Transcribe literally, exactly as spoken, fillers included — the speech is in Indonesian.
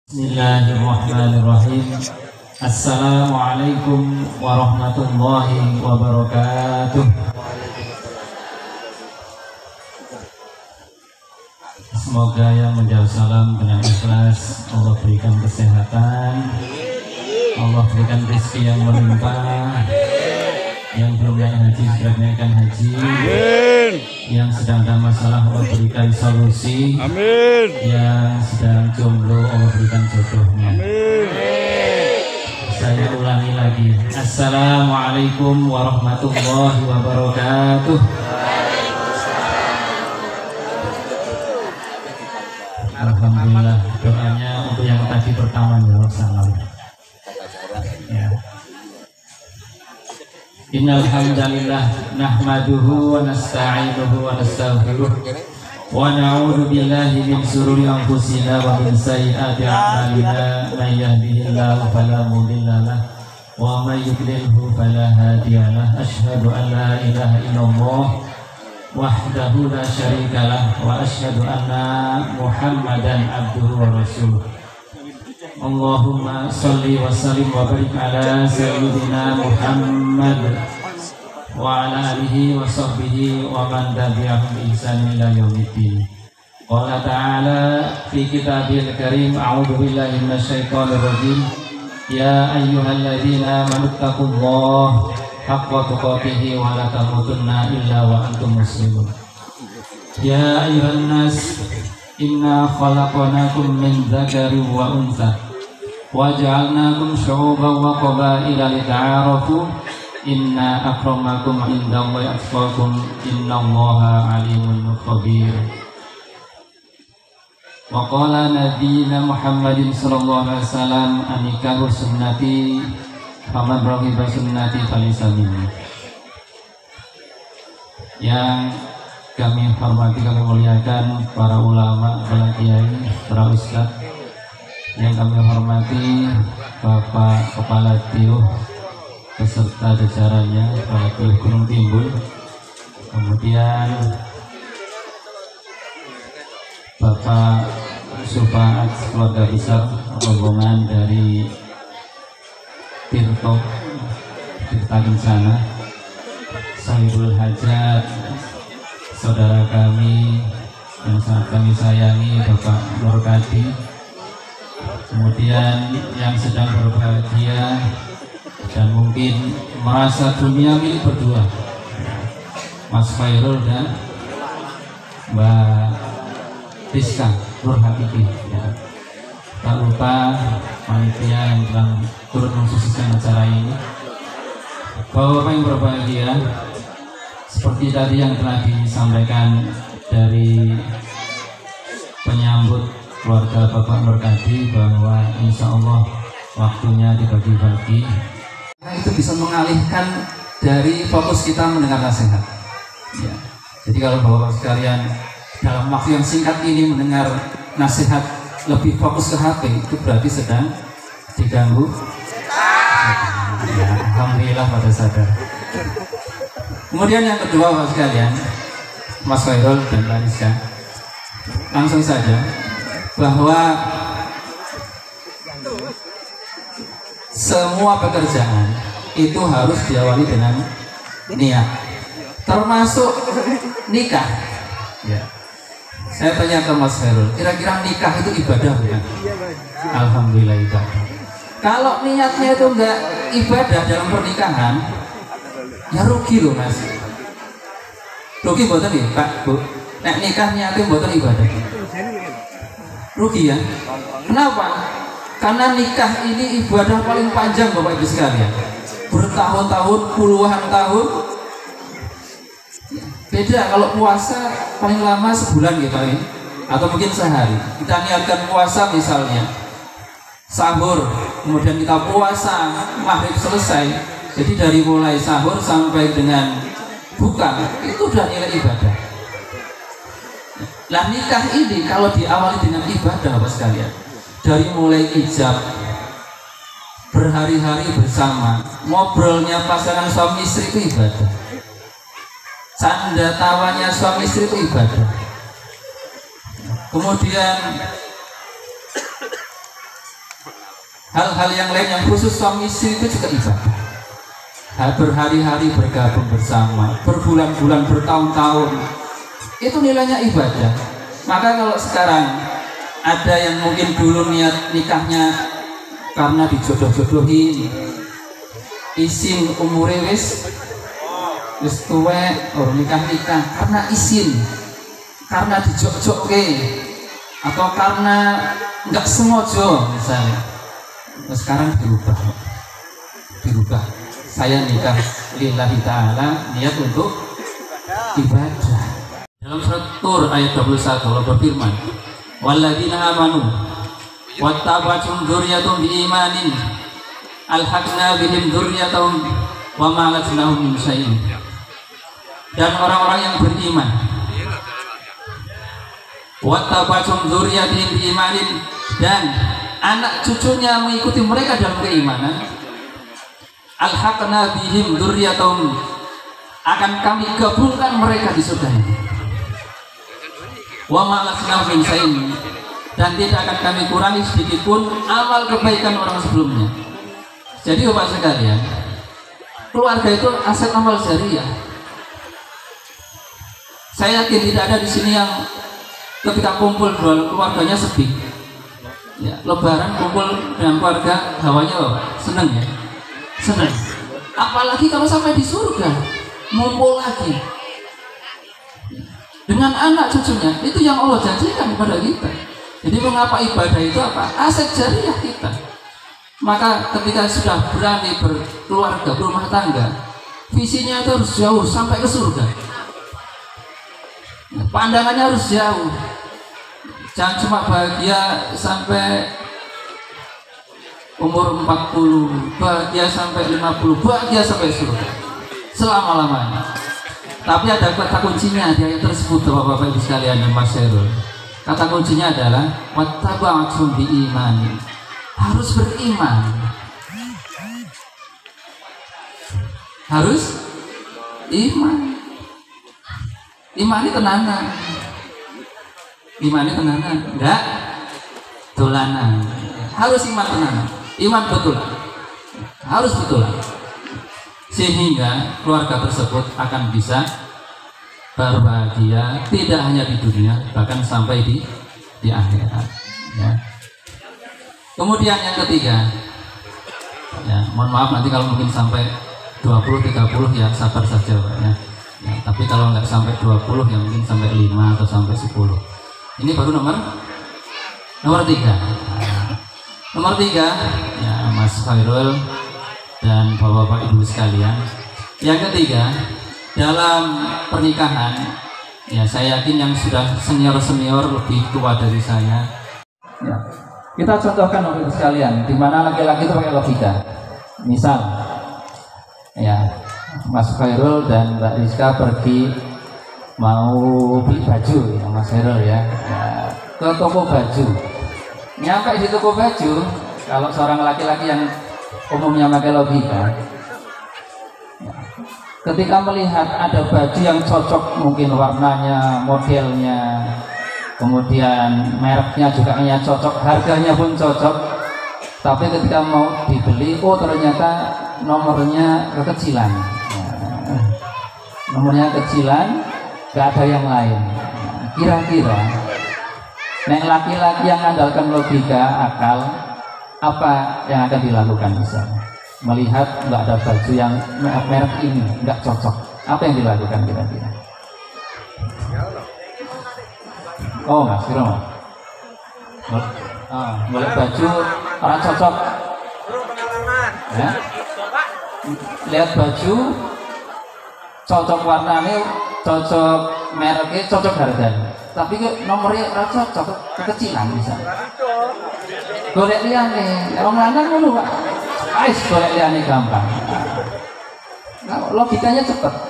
Bismillahirrahmanirrahim. Assalamualaikum warahmatullahi wabarakatuh. Semoga yang menjawab salam dengan ikhlas Allah berikan kesehatan, Allah berikan rezeki yang melimpah. Yang belum naik haji segera naikkan haji. Amin. Yang sedang ada masalah Allah berikan solusi. Amin. Yang sedang jomblo Allah berikan jodohnya. Amin. Saya ulangi lagi. Assalamualaikum warahmatullahi wabarakatuh. Alhamdulillah, doanya untuk yang tadi pertama jawab salam. Ya. Innal hamdalillah nahmaduhu wa nasta'inuhu wa nastaghfiruh wa na'udzu billahi min shururi anfusina wa min sayyiati a'malina may yahdihillahu fala mudilla lahu wa may yudlilhu fala hadiya lahu asyhadu an la ilaha illallah wahdahu la syarika lahu wa asyhadu anna Muhammadan abduhu wa rasuluh. Allahumma salli wa sallim wa barik ala sayyidina Muhammad wa ala alihi wa sahbihi wa man tabi'ahum bi ihsan ila yaumiddin. Qala ta'ala fi kitabil karim a'udzu billahi minasyaitonir rajim. Ya ayyuhalladzina amanu taqullaha haqqa tuqatih wa la tamutunna illa wa antum muslimun. Ya ayyuhan nas inna khalaqnakum min dzakarin wa untha waja'alnakum syu'uban wa qabaila lita'arafu inna akramakum indallahi atqakum innallaha alimun khabir. Wa qala nabiyina Muhammadin sallallahu alaihi wasallam anikahu sunnati faman raghiba sunnati falaysa minni. Yang kami hormati, kami muliakan para ulama, para kiai, para ustadz, yang kami hormati Bapak Kepala Tiuh beserta jajarannya, Kepala Tiuh Gunung Timbul, kemudian Bapak Sufaat keluarga besar rombongan dari Tirto Tirta Kencana, Sahibul Hajat, saudara kami yang sangat kami sayangi Bapak Nur Kadi, kemudian yang sedang berbahagia dan mungkin merasa dunia milik berdua, Mas Khairul dan Mbak Rizka Nur Hakiki, ya. Tak lupa panitia yang telah turut mensukseskan acara ini. Bapak-bapak yang berbahagia, seperti tadi yang telah disampaikan dari penyambut keluarga Bapak Nurkadi bahwa insya Allah waktunya dibagi-bagi, nah, itu bisa mengalihkan dari fokus kita mendengar nasihat, ya. Jadi kalau Bapak sekalian dalam waktu yang singkat ini mendengar nasihat lebih fokus ke H P, itu berarti sedang diganggu. Ya, alhamdulillah pada sadar. Kemudian yang kedua Bapak sekalian, Mas Khairul dan Larissa, langsung saja bahwa semua pekerjaan itu harus diawali dengan niat, termasuk nikah, ya. Saya tanya ke Mas Khairul, kira-kira nikah itu ibadah bukan? Alhamdulillah ibadah. Kalau niatnya itu enggak ibadah dalam pernikahan, ya rugi loh Mas. Rugi mboten ya Pak Bu? Nek nikahnya itu mboten ibadah, rugi ya. Kenapa? Karena nikah ini ibadah paling panjang Bapak Ibu sekalian, bertahun-tahun, puluhan tahun. Beda kalau puasa paling lama sebulan gitu ya, atau mungkin sehari. Kita niatkan puasa misalnya sahur, kemudian kita puasa maghrib selesai. Jadi dari mulai sahur sampai dengan buka itu udah nilai ibadah. Nah nikah ini kalau diawali dengan ibadah Bapak sekalian, dari mulai ijab, berhari-hari bersama, ngobrolnya pasangan suami istri itu ibadah, canda tawanya suami istri itu ibadah. Kemudian Hal-hal yang lain yang khusus suami istri itu juga ibadah. Berhari-hari bergabung bersama, berbulan-bulan, bertahun-tahun, itu nilainya ibadah. Maka kalau sekarang ada yang mungkin dulu niat nikahnya karena dijodoh-jodohin, isin umure wis wis tuwek or nikah-nikah karena isin, karena dijok-jokke, atau karena nggak sengaja misalnya. Nah, sekarang dirubah, dirubah. Saya nikah lillahi ta'ala, niat untuk ibadah. Dalam surat Tur ayat dua puluh satu Allah berfirman, walladzina amanu wattaba'athum dzurriyyatuhum biimanin alhaqna bihim dzurriyyatahum wa ma alatnahum min syai'in. Dan orang-orang yang beriman, wattaba'athum dzurriyyatuhum biimanin, dan anak cucunya mengikuti mereka dalam keimanan, alhaqna bihim dzurriyyatahum, akan kami gabungkan mereka di surga ini. Wa ma alatnahum min syai'in, dan tidak akan kami kurangi sedikit pun amal kebaikan orang sebelumnya. Jadi Bapak sekalian, keluarga itu aset amal jariah. Saya yakin tidak ada di sini yang ketika kumpul keluarganya sepi. Ya, lebaran kumpul dengan keluarga, hawanya oh, seneng ya, seneng. Apalagi kalau sampai di surga, ngumpul lagi dengan anak cucunya, itu yang Allah janjikan kepada kita. Jadi mengapa ibadah itu apa? Aset jariah kita. Maka ketika sudah berani berkeluarga, berumah tangga, visinya itu harus jauh sampai ke surga. Pandangannya harus jauh. Jangan cuma bahagia sampai umur empat puluh, bahagia sampai lima puluh, bahagia sampai surga selama-lamanya. Tapi ada kata kuncinya di ayat tersebut, Bapak-bapak Ibu sekalian yang Mas Herul. Kata kuncinya adalah wattaba'athum biimani. Harus beriman. Harus iman. Imani tenanan. Imani tenanan, enggak dolanan. Harus iman tenanan. Iman betul. Harus betul. Sehingga keluarga tersebut akan bisa berbahagia tidak hanya di dunia, bahkan sampai di di akhirat. Ya. Kemudian yang ketiga, ya, mohon maaf nanti kalau mungkin sampai dua puluh tiga puluh ya sabar saja Pak, ya. Ya, tapi kalau nggak sampai dua puluh ya mungkin sampai lima atau sampai sepuluh. Ini baru nomor nomor tiga. Nah, nomor tiga ya Mas Khairul dan Bapak-bapak Ibu sekalian. Yang ketiga, dalam pernikahan ya saya yakin yang sudah senior-senior lebih tua dari saya ya, kita contohkan Bapak Ibu sekalian, di mana laki-laki itu pakai logika. Misal ya Mas Khairul dan Mbak Rizka pergi mau beli baju ya Mas Khairul ya, ya ke toko baju. Nyampe di toko baju, kalau seorang laki-laki yang umumnya pakai logika, ketika melihat ada baju yang cocok, mungkin warnanya, modelnya, kemudian mereknya juga hanya cocok, harganya pun cocok, tapi ketika mau dibeli, oh ternyata nomornya kekecilan, nah, nomornya kecilan, gak ada yang lain. Kira-kira nek laki-laki yang mengandalkan logika, akal, apa yang akan dilakukan? Bisa melihat nggak ada baju yang merek ini nggak cocok, apa yang dilakukan kira-kira? Oh Mas Kiro, ah, boleh baju orang cocok, ya? Lihat baju cocok warnanya, cocok mereknya, cocok harganya, tapi nomornya orang cocok, kekecilan bisa. Golek liyane, wong lanang ngono Pak. Ais golek liyane gampang. Nah, logikanya cepet.